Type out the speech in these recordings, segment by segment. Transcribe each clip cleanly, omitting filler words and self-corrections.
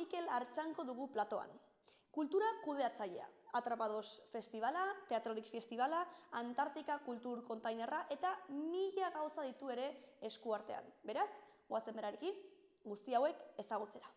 Mikel Artxanko dugu platoan. Kultura kudeatzailea, Atrapados Festivala, Teatrodix Festivala, Antartika Kultur Kontainerra eta 1000 gauza ditu ere eskuartean. Beraz, goazen berarekin, guzti hauek ezagutzera.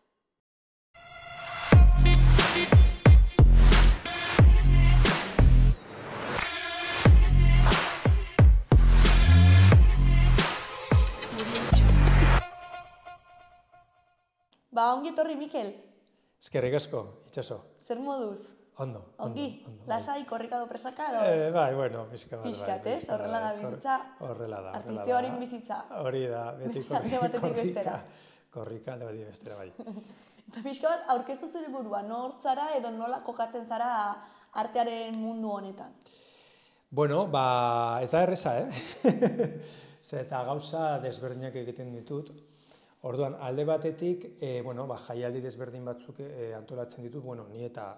Ongi etorri, Mikel. Eskerrik asko, itxaso. Zer moduz? Ondo. Ongi? Lasai, korrikado presaka edo? Bai, bueno, pixka bat. Fiskat, ez? Horrela da bizitza. Horrela da. Artistioaren bizitza. Hori da, beti korrika alde batetik bestera, bai. Eta pixka bat, aurkeztu zure burua, nortzara edo nola kokatzen zara artearen mundu honetan? Bueno, ez da erreza, Eta gauza desberdinak egiten ditut. Orduan, alde batetik, jaialdi desberdin batzuk antolatzen ditut, ni eta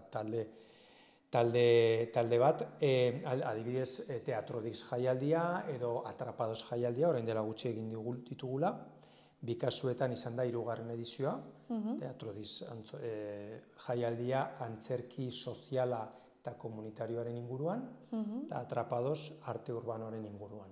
talde bat, adibidez Teatrodix jaialdia edo Atrapados jaialdia, orain dela gutxi egin ditugula, bi kasuetan izan da 3. edizioa, Teatrodix jaialdia antzerki soziala eta komunitarioaren inguruan, eta Atrapados arte urbanoaren inguruan.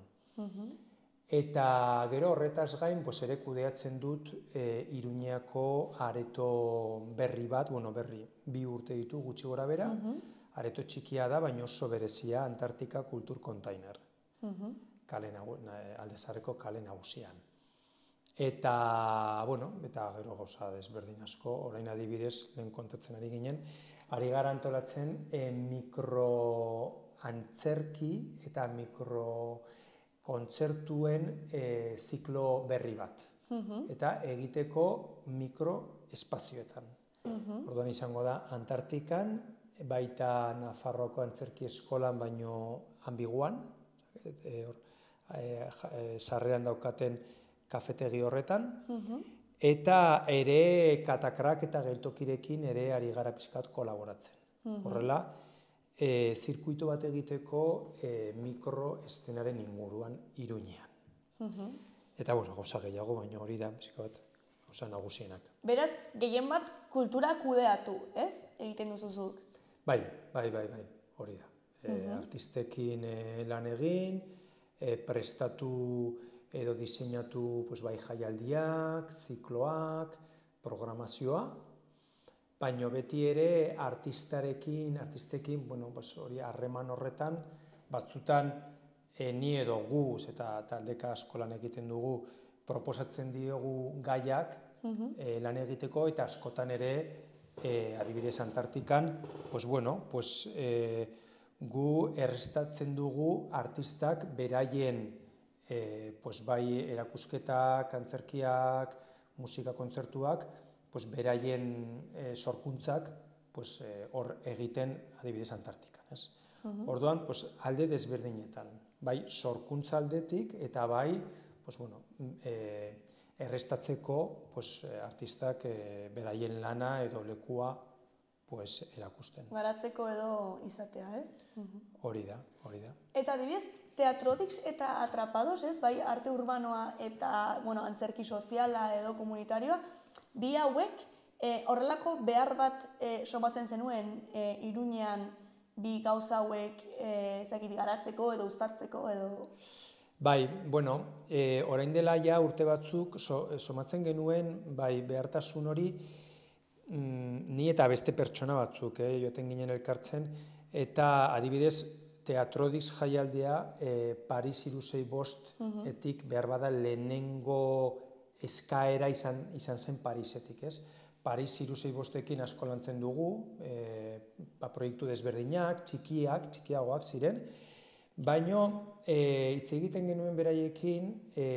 Eta gero horretaz gain, ere kudeatzen dut Iruñako areto berri bat, berri 2 urte ditu gutxi gora bera, areto txikia da, baina oso berezia Antartika Kultur Kontainer, Aldezarreko kale nagusian. Eta gero gauza desberdin asko, orain adibidez, lehen kontatzen ari ginen, ari gara antolatzen mikroantzerki eta kontzertuen ziklo berri bat, eta egiteko mikroespazioetan. Orduan izango da Antartikan, baita Nafarroako antzerki eskolan baino ambiguan, sarreran daukaten kafetegi horretan, eta ere Katakrak eta geltokirekin ere ari gara pixkat kolaboratzen. Horrela, zirkuito bat egiteko mikroeszenaren inguruan Iruñean. Eta gauza gehiago, baina hori da gauza nagusienak. Beraz, gehien bat kultura kudeatu, ez? Egiten duzuzuk? Bai, hori da. Artistekin lan egin, prestatu edo diseinatu bai jaialdiak, zikloak, programazioa, baina beti ere artistekin, harreman horretan, batzutan ni edo gu, eta taldeka askolan egiten dugu, proposatzen diogu gaiak lan egiteko, eta askotan ere, adibidez Antartikan, gu errestatzen dugu artistak beraien bai erakusketak, antzerkiak, musika kontzertuak, beraien sorkuntzak hor egiten adibidez Antartikan. Orduan, alde desberdinetan, bai sorkuntza aldetik eta bai errestatzeko artistak beraien lana edo lekua erakusten. Garatzeko edo izatea, ez? Hori da. Eta adibidez, Teatrodix eta Atrapados, ez? Bai arte urbanoa eta antzerki soziala edo komunitarioa, bi hauek horrelako behar bat somatzen zenuen Iruñean bi gauza hauek garatzeko edo uztartzeko edo... Bai, orain dela ja urte batzuk somatzen genuen behartasun hori ni eta beste pertsona batzuk joten ginen elkartzen, eta adibidez Teatrodix jaialdea Paris 365etik behar bada lehenengo eskaera izan zen Parisetik, ez? Paris 365ekin asko lantzen dugu, proiektu desberdinak, txikiagoak ziren, baina hitz egiten genuen beraiekin,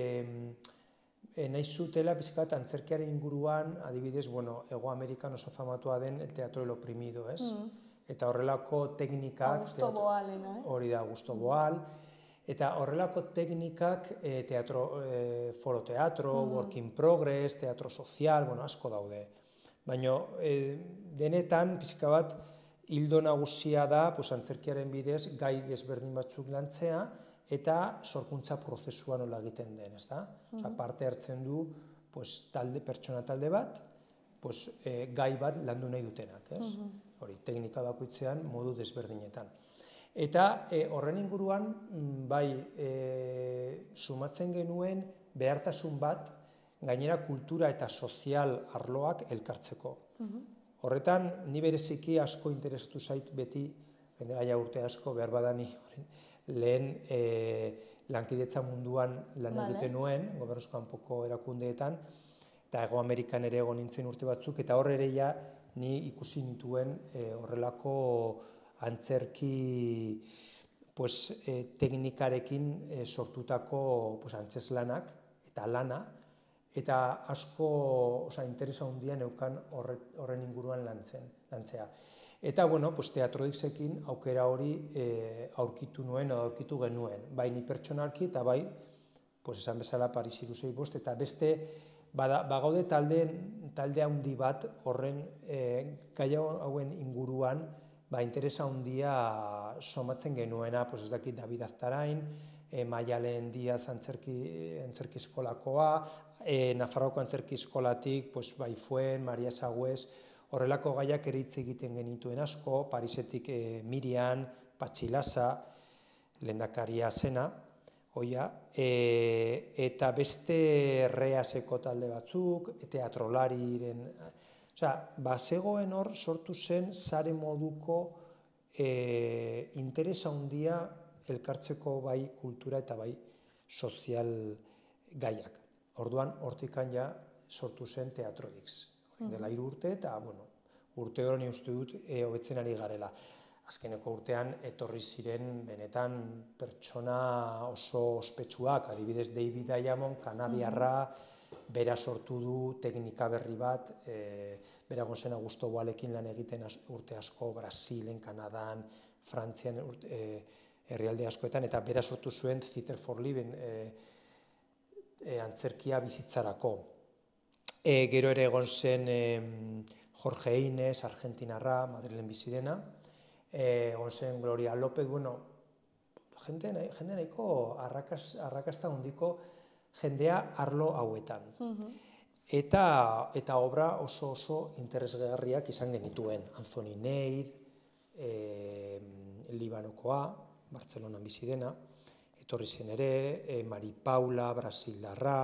nahi zutela pixkat antzerkiaren inguruan, adibidez, Hego Amerikan oso famatua den El Teatro del Oprimido, ez? Eta horrelako teknikak... Augusto Boalena, ez? Hori da, Augusto Boal. Eta horrelako teknikak, foroteatro, work in progress, teatro sozial, asko daude. Baina denetan, pixka bat, hildo nagusia da, antzerkiaren bidez, gai desberdin batzuk lantzea, eta sorkuntza prozesua nola egiten den, ezta? Parte hartzen du pertsona talde bat, gai bat landu nahi dutenak, ez? Hori, teknika bakoitzean modu desberdinetan. Eta horren inguruan, bai, sumatzen genuen behartasun bat, gainera kultura eta sozial arloak elkartzeko. Horretan, ni bereziki asko interesatu zait beti, gaia urte asko, behar badani, lehen lankidetza munduan lan egiten nuen, gobernuz kanpoko erakundeetan, eta Hego Amerikan ere egon nintzen urte batzuk, eta hor ere ja ni ikusi nituen horrelako antzerki teknikarekin sortutako antzeslanak eta lana, eta asko interesa handia neukan horren inguruan lantzea. Eta, Teatrodixekin aukera hori aurkitu nuen edo aurkitu genuen, bai ni pertsonalki eta bai, esan bezala Paris 665, eta beste bagaude talde handi bat horren gai hauen inguruan interesa handia somatzen genuena, ez dakit David Aztarain, Maialen Diaz antzerki eskolakoa, Nafarroko antzerki eskolatik, bai Fuen, Maria Sagüez, horrelako gaiak ere hitz egiten genituen asko, Parisetik Miriam, Patxi Lasa, lehendakaria zena, eta beste Reaseko talde batzuk, teatrolariren, bazegoen hor sortu zen sare moduko interesa handia elkartzeko bai kultura eta bai sozial gaiak. Orduan, hortikan ja sortu zen Teatrodix. Dela 3 urte eta, urte hori uste dut hobetzen ari garela. Azkeneko urtean etorri ziren benetan pertsona oso ospetsuak, adibidez David Diamond, kanadiarra, bera sortu du teknika berri bat, bera gonzen Augusto Boalekin lan egiten urte asko, Brasilen, Kanadan, Frantzian herrialde askoetan, eta bera sortu zuen Theater for Living antzerkia bizitzarako. Gero ere egon zen Jorge Inez, argentinarra, Madrilen bizi dena, egon zen Gloria López, jende nahiko arrakasta handiko jendea arlo hauetan. Eta obra oso interesgarriak izan genituen. Anthony Neid, Libanokoa, Bartzelonan bizi dena, etorri zen ere, Mari Paula, Brasildarra,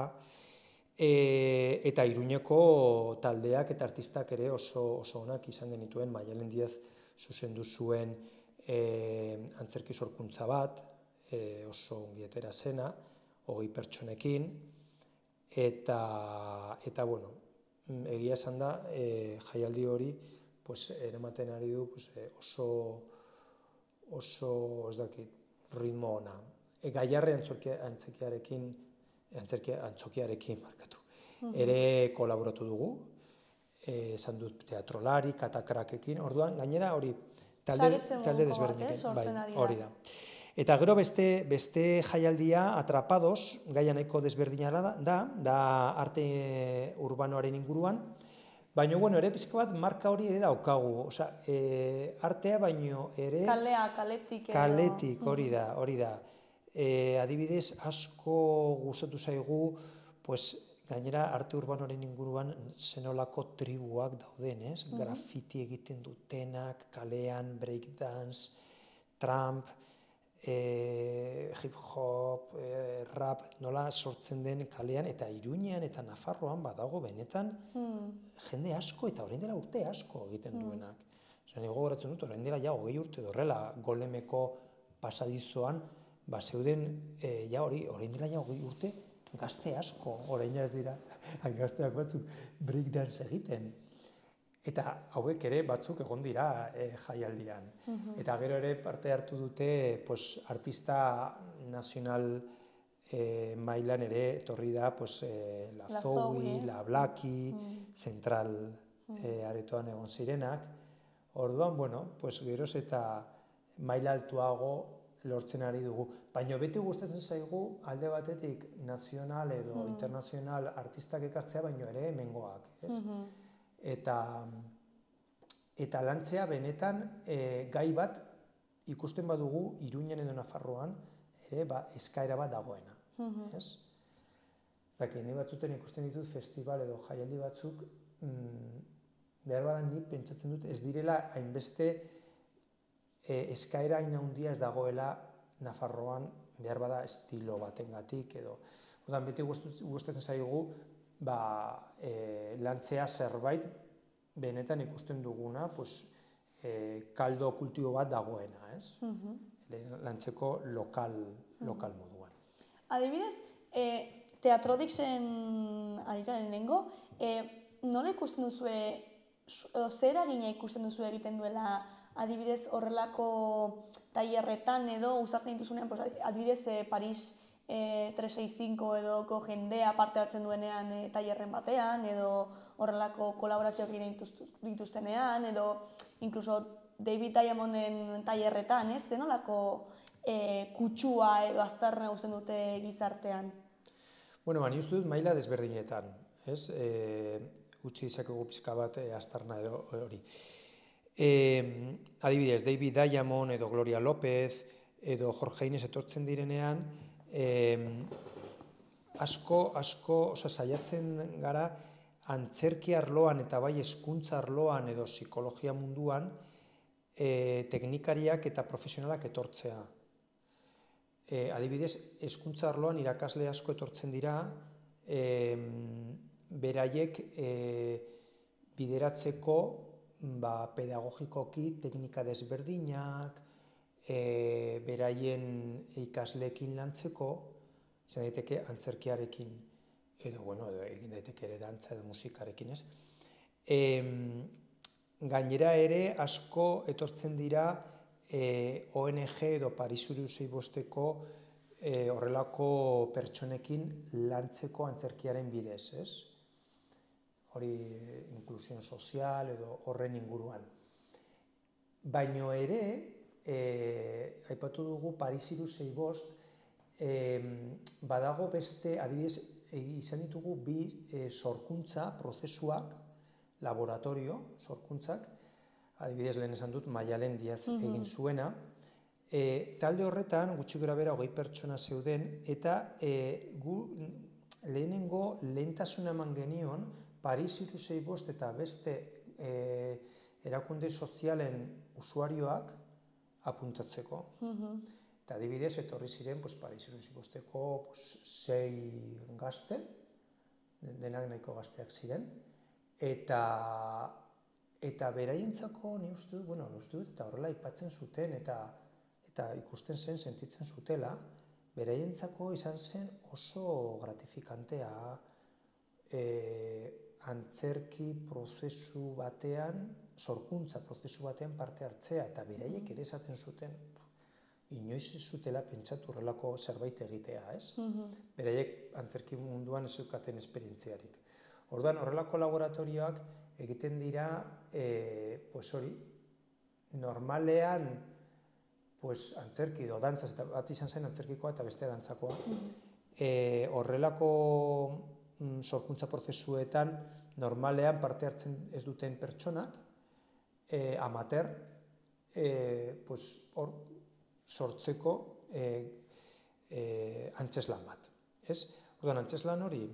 eta Iruñeko taldeak eta artistak ere oso onak izan genituen. Maialen Diaz zuzendu zuen antzerki sorkuntza bat, oso ongietera zena, 20 pertsonekin, eta egia esan da, jaialdi hori eramaten ari du oso, ez dakit, ritmo ona. Gaiarre antzokiarekin markatu. Ere kolaboratu dugu, esan dut teatrolari, katakrakekin, orduan, gainera hori talde desberdinekin, hori da. Eta gero beste jaialdia Atrapados, gaia nahiko desberdina da arte urbanoaren inguruan, baina ere pizka bat marka hori ere daukagu, artea baino ere... Kaletik, hori da. Adibidez, asko gustatu zaigu, gainera arte urbanoaren inguruan zenolako tribuak dauden, grafiti egiten dutenak, kalean, breakdance, tramp, hip-hop, rap, nola sortzen den kalean, eta Iruñean eta Nafarroan badago benetan jende asko eta orain dela urte asko egiten duenak. Ego goratzen dut, orain dela 20 urte dorrela Golemeko pasadizoan, zeuden, orain dela 20 urte gazte asko, orain ez dira, gazteak batzuk breakdance egiten. Eta hauek ere batzuk egon dira jaialdian. Eta gero ere parte hartu dute artista nazional mailan ere etorri da La Zoui, La Blaki, Zentral aretoan egon zirenak. Orduan, geroz eta maila altuago lortzen ari dugu. Baina beti gustatzen zaigu alde batetik nazional edo internazional artistak ekartzea, baina ere hemengoak. Eta lantzea benetan gai bat ikusten badugu Iruñan edo Nafarroan ere eskaera bat dagoena. Ez dakit, nahi batzuten ikusten ditut festival edo jaialdi batzuk behar bada nik pentsatzen dut ez direla hainbeste eskaera hain handia ez dagoela Nafarroan behar bada estilo batengatik edo. Orduan beti gustatzen zaigu lantzea zerbait benetan ikusten duguna, kaldo kultibo bat dagoena, ez? Lantzeko lokal moduan. Adibidez, Teatrodixen arikaren lehengo, nola ikusten duzue, zer eragina ikusten duzue egiten duela adibidez horrelako tailerretan edo usatzen dituzunean, adibidez Paris 365 edoko jendea parte hartzen duenean tailerren batean, edo horrelako kolaborazioak dituztenean, edo inkluso David Diamonden tailerretan, ez? Zenolako kutsua edo aztarna usten dute gizartean? Bueno, ni uste dut maila desberdinetan, ez? Utzi izakegu pizka bat aztarna edo hori. Adibidez, David Diamond edo Gloria López edo Jorge Inez etortzen direnean, asko saiatzen gara antzerki arloan eta bai hezkuntza arloan edo psikologia munduan teknikariak eta profesionalak etortzea. Adibidez, hezkuntza arloan irakasle asko etortzen dira, beraiek bideratzeko pedagogikoki teknika desberdinak, beraien ikasleekin lantzeko, izan daiteke antzerkiarekin, edo egin daiteke ere dantza edo musikarekin, ez? Gainera ere asko etortzen dira ONG edo Paris 365 horrelako pertsonekin lantzeko antzerkiaren bidez, ez? Hori inklusion sozial edo horren inguruan. Baino ere, aipatu dugu Paris 365 badago beste, adibidez, izan ditugu bi sorkuntza prozesuak, laboratorio sorkuntzak, adibidez lehen esan dut Maialen Diaz egin zuena, talde horretan gutxi gorabehera 20 pertsona zeuden eta gu lehenengo lehentasuna eman genion Paris 365 eta beste erakunde sozialen usuarioak apuntatzeko. Eta adibidez, etorri ziren Paris 365ko 6 gazte, denak nahiko gazteak ziren, eta beraientzako ni uste dut, eta horrela aipatzen zuten, eta ikusten zen, sentitzen zutela, beraientzako izan zen oso gratifikantea antzerki prozesu batean, sorkuntza prozesu batean parte hartzea, eta beraiek ere esaten zuten, inoiz ez zutela pentsatu horrelako zerbait egitea, ez? Beraiek antzerki munduan ez zeukaten esperientziarik. Orduan, horrelako laboratorioak egiten dira, hori, normalean, antzerki edo dantzaz, eta bat izan zen antzerkikoa eta bestea dantzakoa, horrelako sorkuntza prozesuetan normalean parte hartzen ez duten pertsonak, amateur, hor sortzeko antzeslan bat. Orduan, antzeslan hori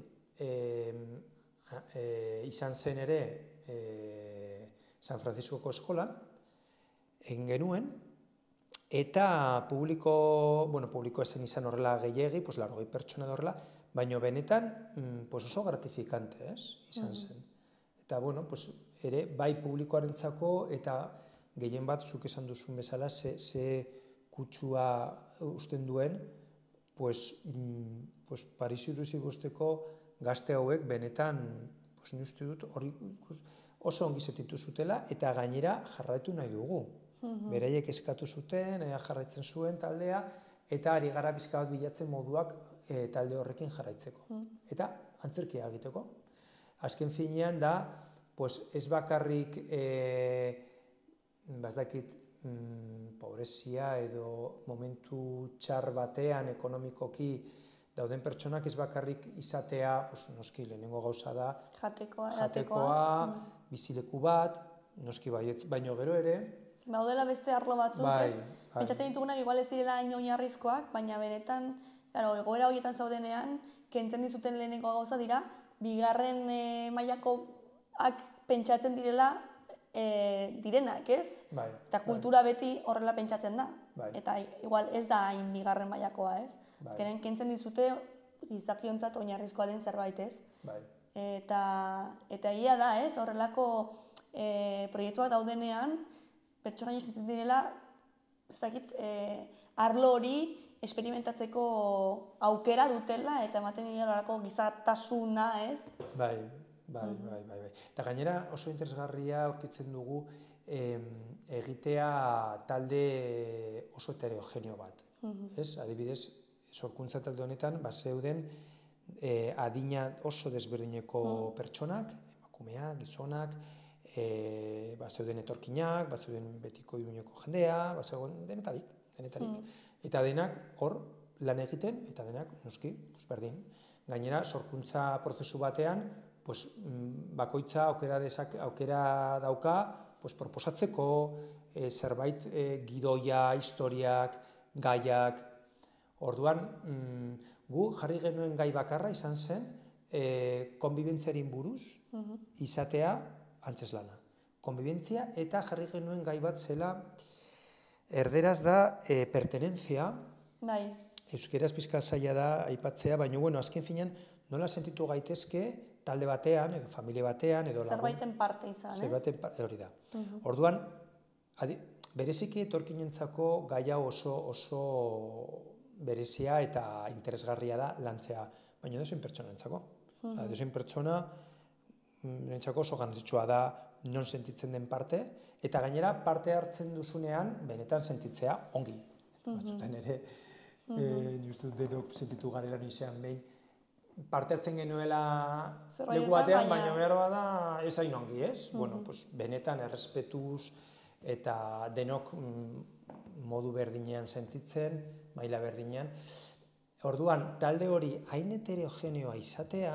izan zen ere San Franciscoko eskolan, egin genuen, eta publiko esen izan horrela gehiegi, 80 pertsona horrela, baina benetan oso gratifikante izan zen. Eta, ere, bai publikoarentzako eta gehien bat zuk esan duzun bezala, ze kutsua usten duen, Paris 365ko gazte hauek benetan, ni uste dut, oso ongi sentitu zutela, eta gainera jarraitu nahi dugu. Beraiek eskatu zuten, jarraitzen zuen taldea, eta ari gara pixka bat bilatzen moduak talde horrekin jarraitzeko. Eta antzerkia egiteko. Azken finean da, ez bakarrik, bazdakit, pobrezia edo momentu txar batean ekonomikoki dauden pertsonak ez bakarrik izatea, noski lehenengo gauza da, jatekoa, bizileku bat, noski baietz, baino gero ere. Daudela beste arlo batzuk, ez? Pentsatzen ditugunak igual ez direla oinarrizkoak, baina benetan, egoera horietan zaudenean, kentzen dizuten lehenengo gauza dira, bigarren mailako pentsatzen direnak, ez? Eta kultura beti horrela pentsatzen da. Eta igual ez da hain bigarren mailakoa, ez? Azkenen kentzen dizute gizakiontzat oinarrizkoa den zerbait, ez? Eta ia da, ez? Horrelako proiektuak daudenean, pertsonaia izaten direla, ez dakit, arlo hori esperimentatzeko aukera dutela eta ematen direlako gizatasuna, ez? Bai. Eta gainera oso interesgarria aurkitzen dugu egitea talde oso heterogeneo bat. Adibidez, sorkuntza talde honetan zeuden adina oso desberdineko pertsonak, emakumeak, gizonak, zeuden etorkinak, zeuden betiko Iruñeko jendea, zeuden denetarik. Eta denak hor lan egiten eta denak noski berdin. Gainera, sorkuntza prozesu batean bakoitza aukera dauka proposatzeko zerbait gidoia, historiak, gaiak. Orduan, gu jarri genuen gai bakarra izan zen konbibentziarin buruz izatea antzeslana. Konbibentzia eta jarri genuen gai bat zela erderaz da pertenentzia. Euskeraz pixka zaila da aipatzea, baina azken finean nola sentitu gaitezke talde batean, edo familia batean, edo lagun. Zerbaiten parte izan, ez? Zerbaiten parte, hori da. Orduan, bereziki etorkinentzako gaia oso berezia eta interesgarria da lantzea, baina edozein pertsonentzako. Edozein pertsona nentzako oso garrantzitsua da non sentitzen den parte, eta gainera parte hartzen duzunean benetan sentitzea ongi. Batzutan ere, justu denok sentitu garela nizean behin, parte hartzen genuela leku batean, baina behar bada ez hain ongi, ez? Benetan errespetuz eta denok modu berdinean sentitzen, maila berdinean. Orduan, talde hori hain heterogeneoa izatea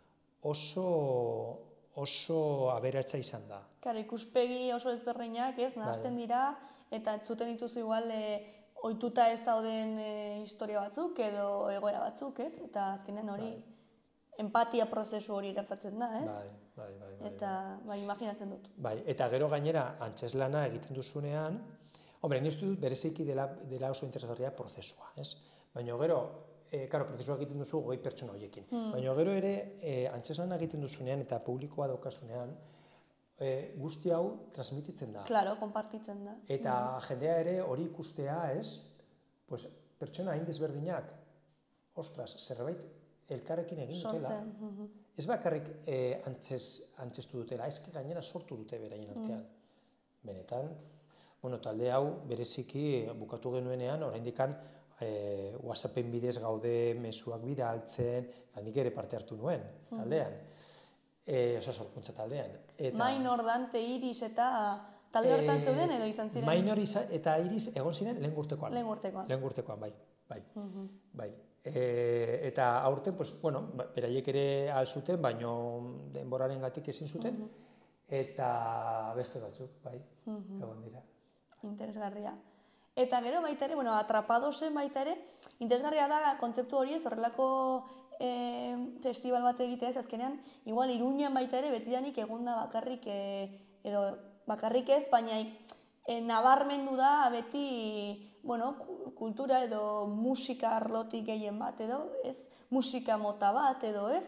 oso aberatsa izan da. Ikuspegi oso ezberdinak, ez? Nahazten dira, eta entzuten dituzu igual ohituta ez zauden historia batzuk edo egoera batzuk, ez? Eta azkenean hori empatia prozesu hori gertatzen da, ez? Bai. Eta imaginatzen dut. Eta gero gainera antzeslana egiten duzunean, nik uste dut bereziki dela oso interesgarria prozesua, ez? Baina gero, prozesua egiten duzu 20 pertsona horiekin. Baina gero ere, antzeslana egiten duzunean eta publikoa daukasunean, guzti hau transmititzen da. Claro, konpartitzen da. Eta jendea ere hori ikustea, ez? Pertsona hain desberdinak, ostras, zerbait elkarrekin egin dutela. Ez bakarrik antzestu dutela, ez gainera sortu dute beraien artean. Benetan, talde hau bereziki bukatu genuenean, oraindikan WhatsAppen bidez gaude mezuak bidaltzen, eta nik ere parte hartu nuen taldean. Oso sorkuntza taldean. Mainor, Dante, Iris eta talde horretan zeuden edo izan ziren? Mainor eta Iris egon ziren lehen urtekoan. Lehen urtekoan. Bai. Eta aurten, beraiek ere alzuten, baina denboraren gatik ezin zuten, eta beste batzuk, bai, egon dira. Interesgarria. Eta gero baita ere, Atrapadosen baita ere, interesgarria da kontzeptu hori ez horrelako festival bat egitea ez azkenean, igual Iruñan baita ere betidanik egonda bakarrik, edo bakarrik ez, baina nabarmendu da beti kultura edo musika arlotik gehien bat edo, ez? Musika mota bat edo, ez?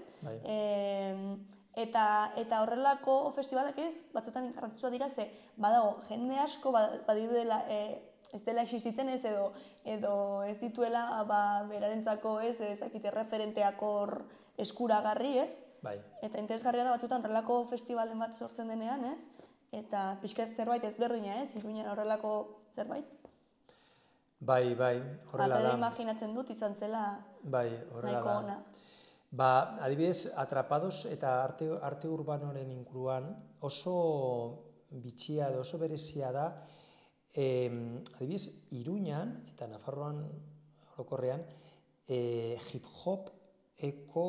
Eta horrelako festivalak ez, batzutan garrantzitsua dira, ze badago jende asko badiru dela ez dela existitzen ez edo ez dituela berarentzako ez ezakite referenteak hor eskuragarri, ez? Eta interesgarria da batzutan horrelako festivalen bat sortzen denean, ez? Eta pixka zerbait ezberdina, ez? Iruñan horrelako zerbait? Bai, horrela da. Alrela imaginatzen dut izan zela nahiko ona. Adibidez, Atrapados eta arte urbanoren inguruan oso bitxia edo oso berezia da, adibidez, Iruñan eta Nafarroan orokorrean hip-hop eko,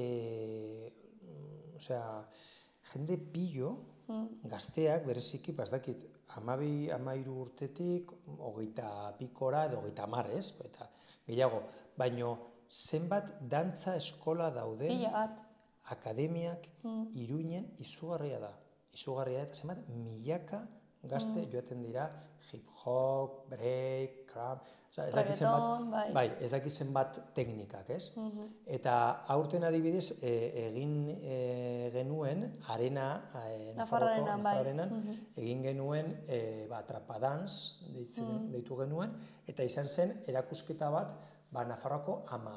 jende pillo, gazteak bereziki, dakit, 12-13 urtetik, 22 pikora edo 30, ez? Eta gehiago, baino zenbat dantza eskola dauden akademiak Iruinen izugarria da. Izugarria eta zenbat milaka gazte joaten dira hip-hop, break, crap, ez dakit zenbat teknikak, ez? Eta aurten adibidez egin genuen Nafarroarenan egin genuen Atrapadance deitu genuen, eta izan zen erakusketa bat Nafarroako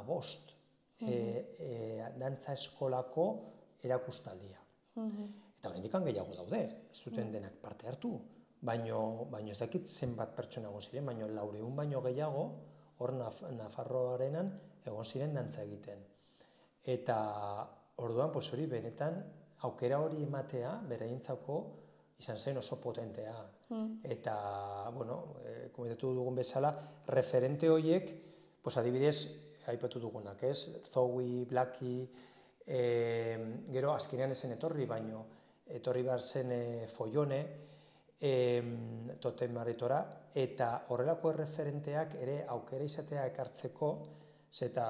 15 dantza eskolako erakustaldia. Eta oraindik gehiago daude, ez zuten denak parte hartu, baino ez dakit zenbat pertsona egon ziren, baino 400 baino gehiago hor Nafarroarenan egon ziren dantza egiten. Eta orduan hori benetan aukera hori ematea beraientzako izan zen oso potentea. Eta, komentatu dugun bezala, referente horiek, adibidez, aipatu dugunak, ez? Zoe, Blackie, gero azkenean ezen etorri, baino etorri behar zen Follone, Totem Maritora, eta horrelako referenteak ere aukera izatea ekartzeko, zeta,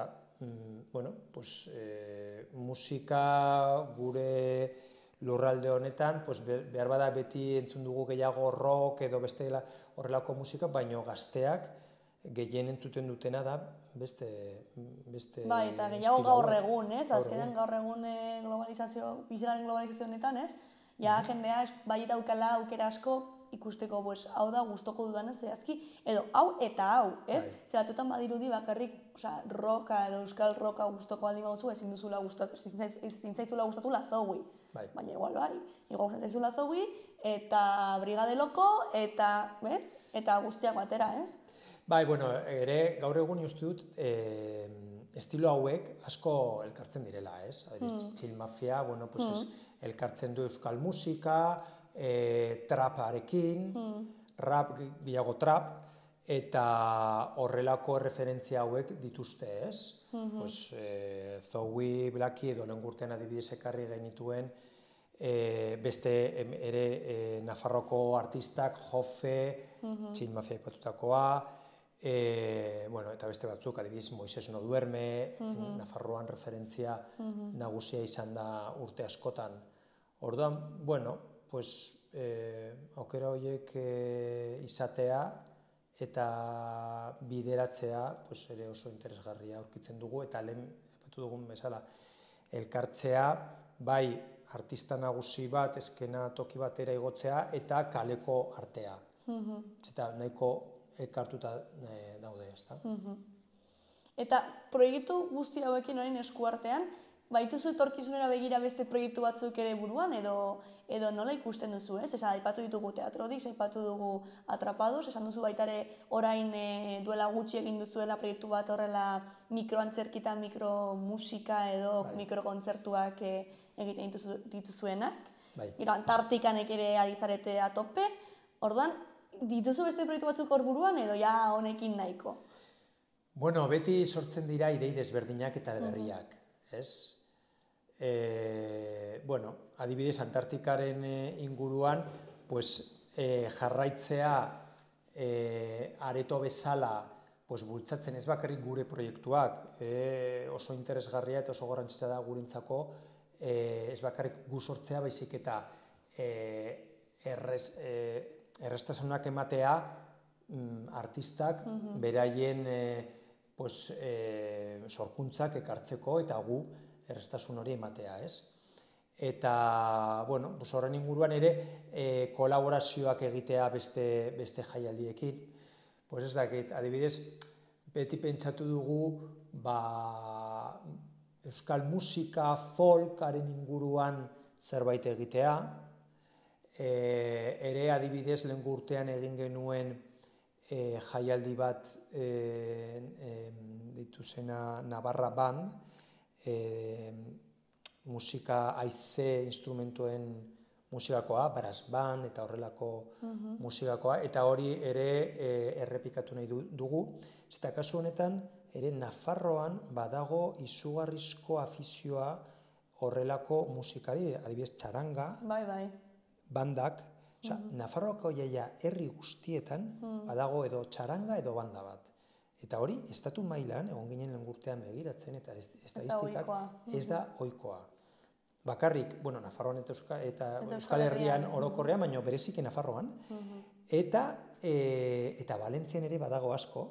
musika gure lurralde honetan, behar bada beti entzun dugu gehiago rock edo beste horrelako musika, baino gazteak gehien entzuten dutena da beste bai, eta gehiago gaur egun, ez? Azkenean gaur egun bizigaren globalizazio honetan, ez? Ja, jendea bai daukala aukera asko ikusteko, hau da gustoko dudanez zehazki, edo hau eta hau, ez? Ze batzuetan badirudi bakarrik roka edo euskal roka gustoko aldi baduzu, ezin zaizula gustatula Zoe. Baina igual bai, zaizula Zoe, eta Brigade Loko, eta guztiak batera, ez? Bai, ere gaur egun uste dut estilo hauek asko elkartzen direla, ez? Chill Mafia, elkartzen du euskal musika, traparekin, rap, gehiago trap, eta horrelako referentzia hauek dituzte, ez? Zoe, Blackie edo lehen urtean adibidez ekarri genituen beste ere Nafarroko artistak, Jofe, Chill Mafia aipatutakoa, eta beste batzuk, adibidez Moises no duerme, Nafarroan referentzia nagusia izan da urte askotan. Orduan, aukera horiek izatea eta bideratzea ere oso interesgarria aurkitzen dugu, eta lehen epatu dugun bezala elkartzea, bai artista nagusi bat, eskena toki batera igotzea, eta kaleko artea. Eta nahiko elkartuta daude, ezta? Eta proiektu guzti hauekin orain eskuartean, baituzu etorkizunera begira beste proiektu batzuk ere buruan, edo nola ikusten duzu, ez? Aipatu ditugu Teatrodix, aipatu dugu Atrapados, esan duzu baitare orain duela gutxi egin duzuela proiektu bat horrela mikroantzerkita, mikromusika edo mikrokontzertuak egiten dituzuenak. Gero Antartikanek ere ari zarete atope, orduan, dituzu beste proiektu batzuk hor buruan edo ja honekin nahiko? Beti sortzen dira idei desberdinak eta berriak, ez? Adibidez, Antartikaren inguruan jarraitzea areto bezala bultzatzen ez bakarrik gure proiektuak, oso interesgarria eta oso garrantzitsua da gurentzako ez bakarrik gu sortzea, baizik eta erraztasunak ematea artistak beraien sorkuntzak ekartzeko eta gu erraztasun hori ematea, ez? Eta, horren inguruan ere kolaborazioak egitea beste jaialdiekin. Ez dakit, adibidez, beti pentsatu dugu euskal musika, folkaren inguruan zerbait egitea. Ere adibidez, lehen urtean egin genuen jaialdi bat deitu zena Navarra Band, musika haize instrumentuen musikakoa, brass band eta horrelako musikakoa, eta hori ere errepikatu nahi dugu. Eta kasu honetan, ere Nafarroan badago izugarrizko afizioa horrelako musikari, adibidez txaranga, bandak, Nafarroako jaia herri guztietan badago edo txaranga edo banda bat. Eta hori, estatu mailan, egon ginen lehen urtean begiratzen, eta estadistikak ez da ohikoa. bakarrik, bueno, Nafarroan eta Euskal Herrian orokorrean, baina bereziki Nafarroan, eta Valentzian ere badago asko,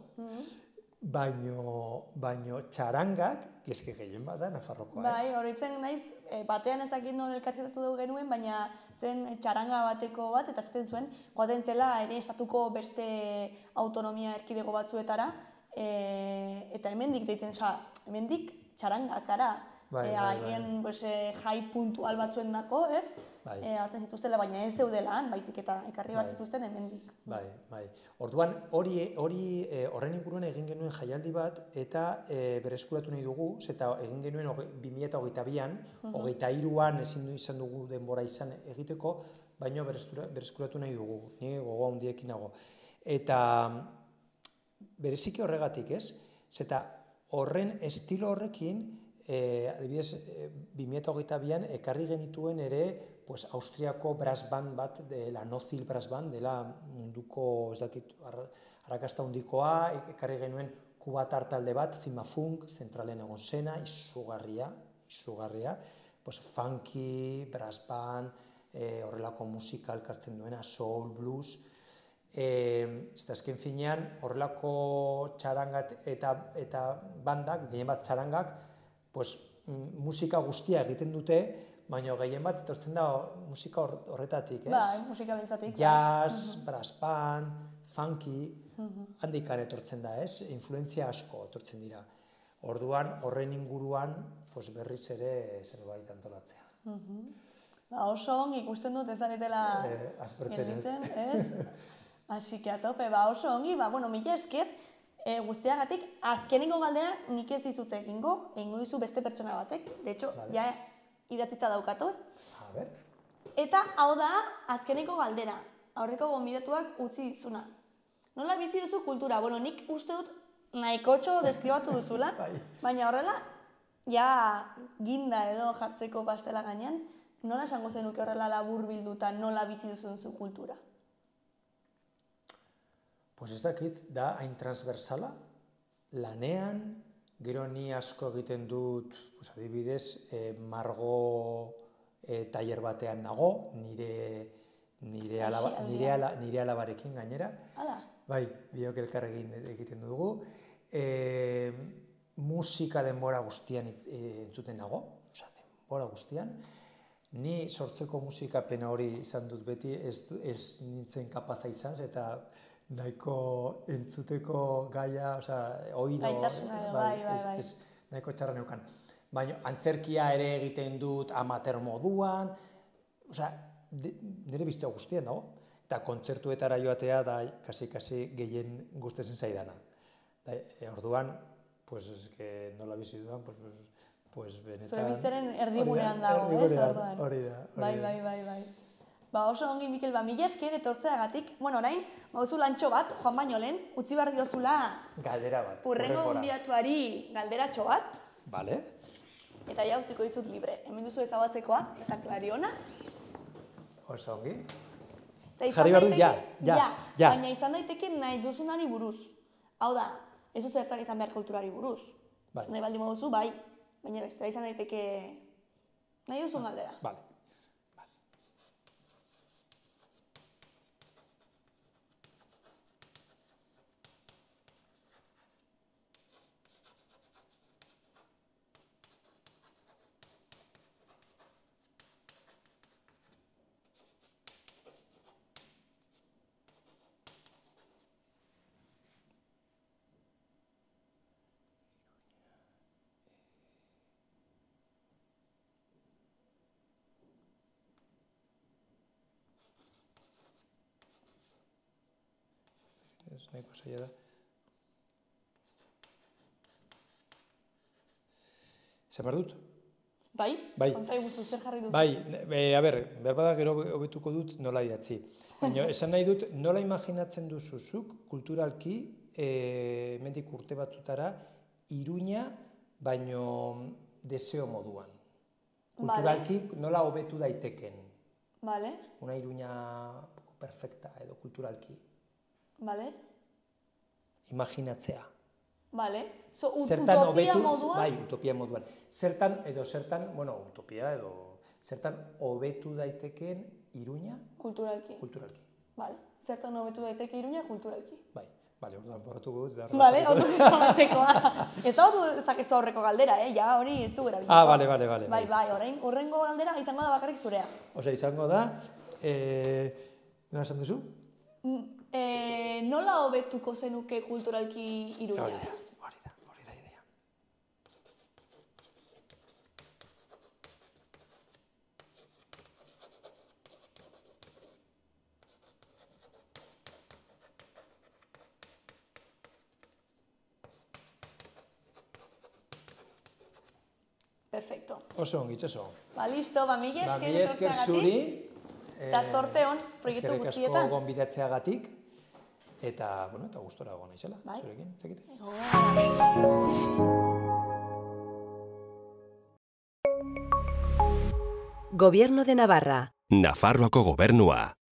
baino txarangak, eske gehien bada Nafarrokoa, ez? Bai, horitzen naiz, batean ez dakit non elkarrizketatu dugu genuen, baina zen txaranga bateko bat, eta esaten zuen, joaten zela ere estatuko beste autonomia erkidego batzuetara, eta hemendik deitzen, hemendik txarangak ara, haien jai puntual batzuen dako, ez? Hartzen zituztela, baina ez zeudelan, baizik eta ekarri bat zituzten hemendik. Bai. Orduan, horren inguruan egin genuen jaialdi bat, eta bereskuratu nahi dugu, eta egin genuen 2022an, 23an ezin izan dugu denbora izan egiteko, baina bereskuratu nahi dugu, ni gogo handiekin nago. Eta bereziki horregatik, ez? Eta horren estilo horrekin, adibidez, 2022an ekarri genituen ere Austriako brass band bat, la Nozil brass band, dela munduko, ez dakit, arrakasta handikoa, ekarri genuen kubatar talde bat, Zimafunk, zentralen egon zena, izugarria, funky, brass band, horrelako musika elkartzen duena, soul, blues, eta azken finean, horrelako txarangat eta bandak, gehien bat txarangak, musika guztia egiten dute, baina gehien bat etortzen da musika horretatik, ez? Bai, musika bentzatik. Jazz, brass band, funky, handikan etortzen da, ez? Influentzia asko etortzen dira. Orduan, horren inguruan, berriz ere zerbait antolatzea. Oso ongi ikusten dut ez zaretela gelditzen, ez? Así que a tope, oso ongi, mila esker, guztiagatik, azkenengo galdera nik ez dizut egingo dizu beste pertsona batek, de hecho, ja idatzita daukatot. Eta hau da, azkenengo galdera, aurreko gonbidatuak utzi dizuna. Nola bizi duzu kultura? Bueno, nik uste dut nahikotxo deskribatu duzula, baina horrela, ja ginda edo jartzeko pastela gainean, nola esango zenuke horrela labur bilduta nola bizi duzu kultura? Ez dakit, da hain transversala, lanean, gero ni asko egiten dut, adibidez, margo tailer batean nago, nire alabarekin gainera. Bai, biok elkar egiten dugu. Musika denbora guztian entzuten nago, denbora guztian. Ni sortzeko musika-pena hori izan dut beti, ez nintzen kapaza izan, eta nahiko entzuteko gaia, oido, nahiko txarra neukan. Baina antzerkia ere egiten dut amateur moduan, nire bizitza guztien dago. Eta kontzertuetara joatea da kasi gehien gustezen zaidana. Orduan, nola bizi dudan, benetan... Zure bizitzaren erdigunean dago, ez? Hori da. Bai. Oso ongi, Mikel, mila esker etortzeagatik. Orain, bauzu lantxo bat, joan baino lehen, utzi behar diozula... Galdera bat. Hurrengo gonbidatuari galderatxo bat. Bale. Eta ja utziko dizut libre. Hemen duzu ezabatzekoa, eta klariona. Oso ongi. Jarri behar du, ja. Baina izan daiteke nahi duzunari buruz. Hau da, ez duzu zertan izan behar kulturari buruz. Nahi baldin moduzu, bai. Baina bestea izan daiteke nahi duzun galdera. Bale. Nahiko zaila da. Zer behar dut? Bai, konta iguzu, zer jarri duzu? Bai, behar bada gero hobetuko dut nola idatzi. Baina esan nahi dut, nola imaginatzen duzuzuk kulturalki, mendik urte batzutara, Iruña, baino deseo moduan. Kulturalki nola hobetu daiteken. Una Iruña perfecta edo kulturalki. Imaginatzea. Utopia moduan? Bai, utopia moduan. Zertan, utopia edo zertan hobetu daitekeen Iruña Kulturalki. kulturalki. Vale. Zertan hobetu daiteke Iruña kulturalki. Bai, orduan borratuko dut. Vale, oso zabatekoa. Ez hau zakezu aurreko galdera, ja, hori ez du erabiltzen. Bale. Bai, orain, horrengo galdera izango da bakarrik zurea. Osea, izango da, nola esan duzu? Nola hobetuko zenuke kulturalki Iruña? Hori da idea. Perfecto. Oso ongi, itxaso. Listo, mila esker zuri. Eta zorte hon proiektu Eskerrik guztietan. asko gonbidatzeagatik. Eta gustora egon naizela, zurekin, zekite. Gobierno de Navarra. Nafarroako gobernua.